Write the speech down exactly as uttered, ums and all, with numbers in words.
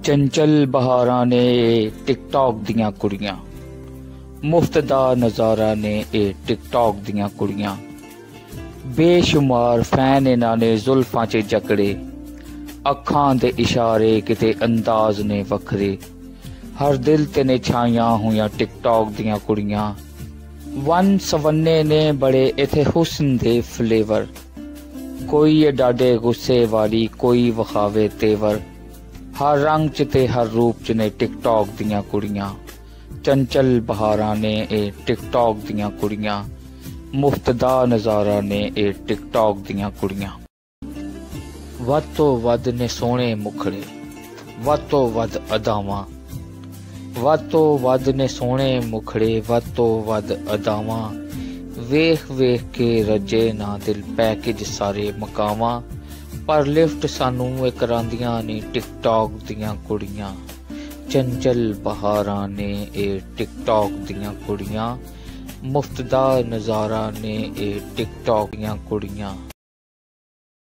चंचल बहारां ने टिकटॉक दियां कुड़ियां, मुफ्त दा नज़ारा ने ए टिकटॉक दियां कुड़ियां। बेशुमार फैन इन्हां ने जुल्फां च जकड़े, अखां दे इशारे किते अंदाज ने वखरे। हर दिल ते ने छाइयां हुईयां टिकटॉक दियां कुड़ियां। वन सवन्ने ने बड़े इथे हुस्न दे फ्लेवर, कोई ए डाडे गुस्से वाली, कोई वखावे तेवर। हर रंग च ते हर रूप च ने टिकटॉक दियां कुड़ियां। चंचल बहारां ने ए टिकटॉक दियां कुड़ियां, मुफ्त दा नज़ारा ने ए टिकटॉक दियां कुड़ियां। वध तो वध ने सोहणे मुखड़े, वध तो वध अदावां, वध तो वध ने सोहणे मुखड़े, वध तो वध अदावां। वेख वेख के रजे ना दिल पैकेज सारे मकावां। पर लिफ्ट सानू ए करांदियां ने टिकटॉक दियां कुड़ियां। चंचल बहारां ने ए टिकटॉक दियां कुड़ियां, मुफ्त दा नज़ारा ने ए टिकटॉक दियां कुड़ियां।